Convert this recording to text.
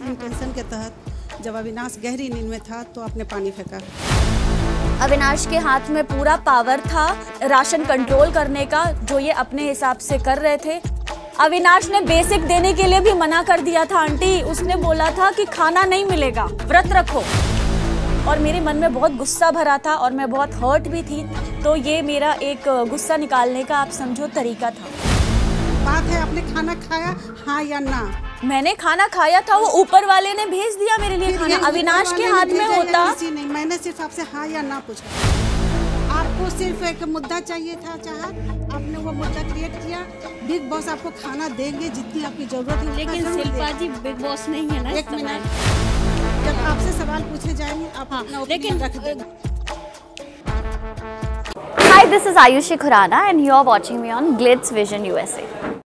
Intention के तहत जब अविनाश गहरी नींद में था तो आपने पानी फेंका। अविनाश के हाथ में पूरा पावर था राशन कंट्रोल करने का, जो ये अपने हिसाब से कर रहे थे। अविनाश ने बेसिक देने के लिए भी मना कर दिया था आंटी, उसने बोला था कि खाना नहीं मिलेगा, व्रत रखो। और मेरे मन में बहुत गुस्सा भरा था और मैं बहुत हर्ट भी थी, तो ये मेरा एक गुस्सा निकालने का आप समझो तरीका था। बात है आपने खाना खाया हाँ या ना? मैंने खाना खाया था, वो ऊपर वाले ने भेज दिया मेरे लिए खाना। अविनाश के हाथ में होता। नहीं, मैंने सिर्फ आपसे हाँ या ना पूछा। आपको सिर्फ एक मुद्दा चाहिए था, चाहत आपने वो मुद्दा क्रिएट किया। बिग बॉस आपको खाना देंगे जितनी आपकी जरूरत है। लेकिन शिल्पा जी बिग बॉस नहीं है ना। एक मिनट, जब आपसे सवाल पूछे जाएंगे आप अपना ओपिनियन रख देंगे। Hi, this is Ayushi Khurana and you are watching me on Glitz Vision USA.